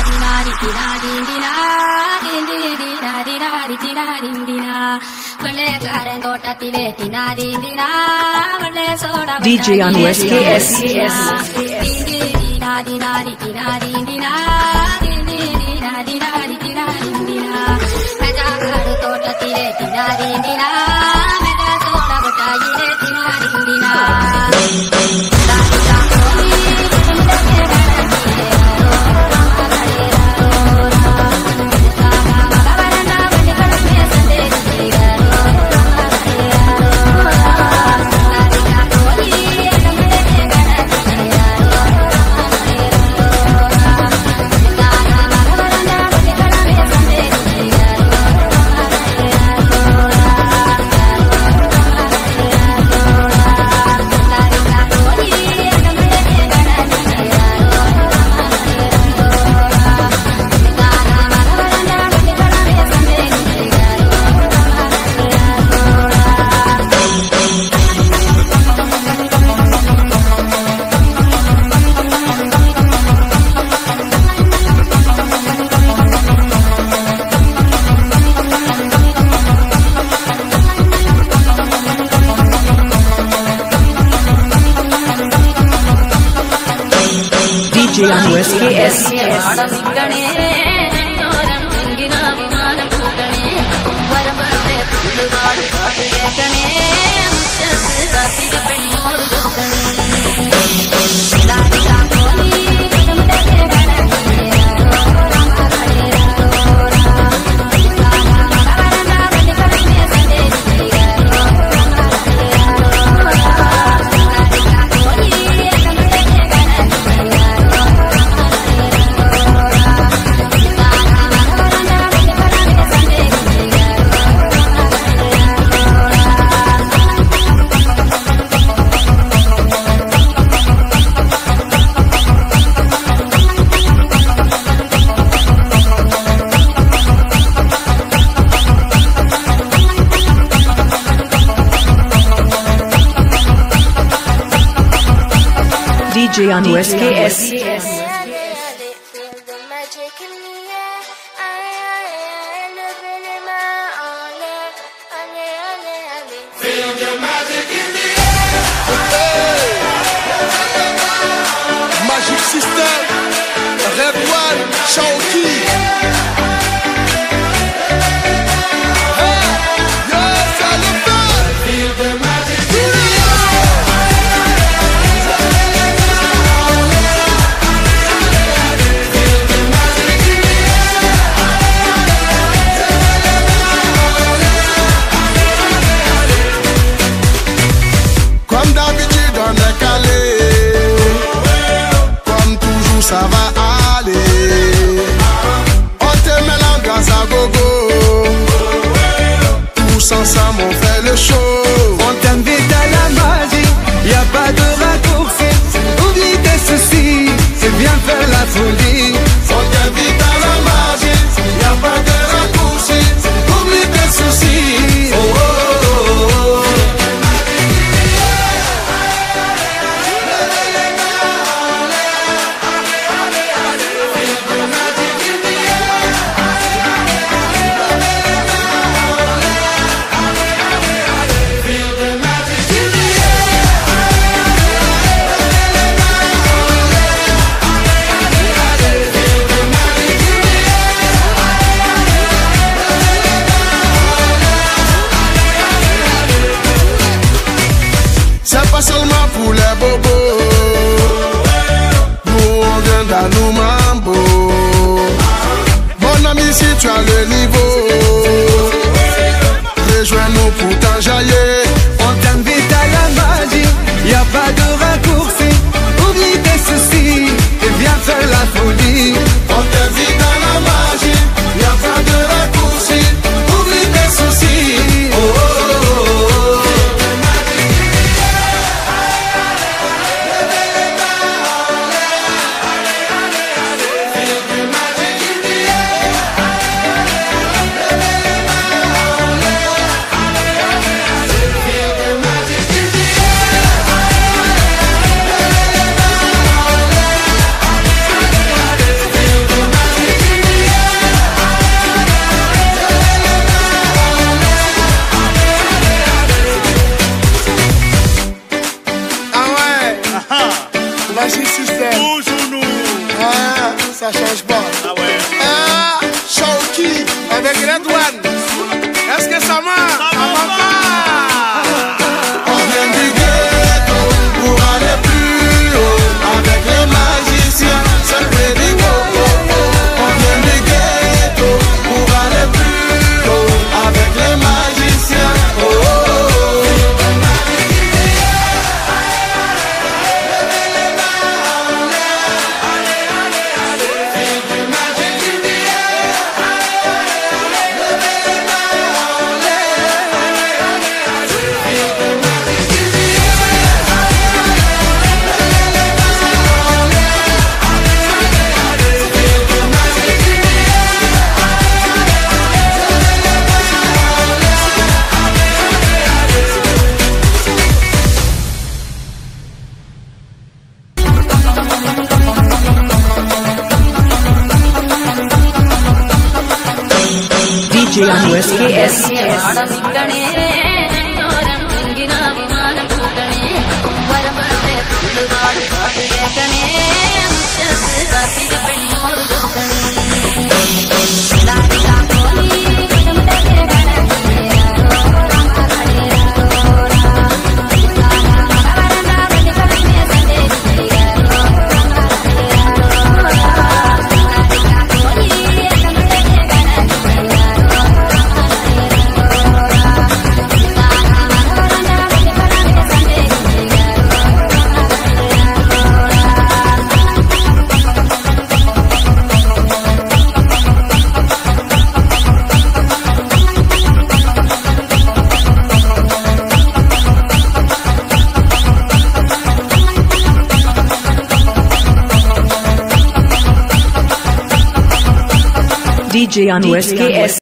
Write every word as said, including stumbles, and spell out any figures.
D J on S K S. D J on S K S. D J on S K S. Magic System, Red One, Shaoki. Comme d'habitude on est calé, comme toujours ça va aller. On te met l'ambiance à gogo, tous ensemble on fait le show. On t'invite à la magie, y a pas de raccourci. Oublie tes soucis, c'est bien faire la folie. On t'invite à la magie, y a pas de raccourci. Oublie tes soucis. Oh, oh, oh, oh. C'est pas seulement pour les bobos, nous on vient d'Alou Mambo. Mon ami, si tu as le niveau, rejoins-nous pour t'enjailler. On t'invite à la magie, y a pas de raccourci. Oublie tes soucis, et viens faire la folie. On t'invite à la magie, y a pas de raccourci. Oublie tes soucis. Oh, oh, oh, oh. ça change pas. Ah ouais. Ah, Shawky avec Red One. Est-ce que ça marche? Ça va pas. On vient du ghetto pour aller plus haut. Avec les magiciens, c'est le baby go. On vient du ghetto pour aller plus haut. Avec les magiciens. Oh, oh, oh. D J Anu S K S. D J Anu S K S.